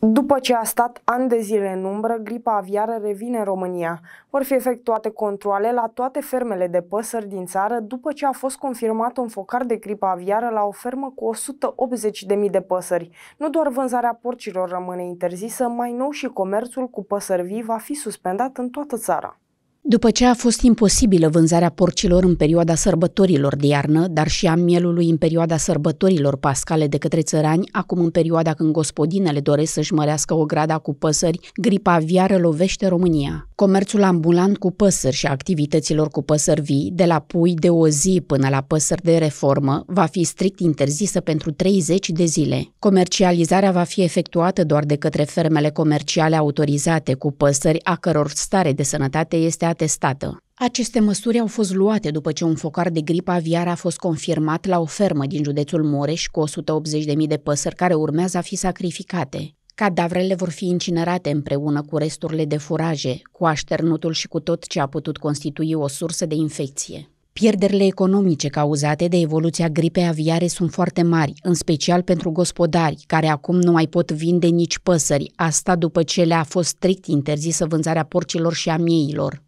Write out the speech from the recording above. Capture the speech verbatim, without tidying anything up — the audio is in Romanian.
După ce a stat ani de zile în umbră, gripa aviară revine în România. Vor fi efectuate controale la toate fermele de păsări din țară după ce a fost confirmat un focar de gripă aviară la o fermă cu o sută optzeci de mii de păsări. Nu doar vânzarea porcilor rămâne interzisă, mai nou și comerțul cu păsări vii va fi suspendat în toată țara. După ce a fost imposibilă vânzarea porcilor în perioada sărbătorilor de iarnă, dar și a mielului în perioada sărbătorilor pascale de către țărani, acum în perioada când gospodinele doresc să-și mărească ograda cu păsări, gripa aviară lovește România. Comerțul ambulant cu păsări și activităților cu păsări vii, de la pui de o zi până la păsări de reformă, va fi strict interzisă pentru treizeci de zile. Comercializarea va fi efectuată doar de către fermele comerciale autorizate cu păsări a căror stare de sănătate este atestată. Aceste măsuri au fost luate după ce un focar de gripă aviară a fost confirmat la o fermă din județul Mureș cu o sută optzeci de mii de păsări care urmează a fi sacrificate. Cadavrele vor fi incinerate împreună cu resturile de furaje, cu așternutul și cu tot ce a putut constitui o sursă de infecție. Pierderile economice cauzate de evoluția gripei aviare sunt foarte mari, în special pentru gospodari, care acum nu mai pot vinde nici păsări, asta după ce le-a fost strict interzisă vânzarea porcilor și a mieilor.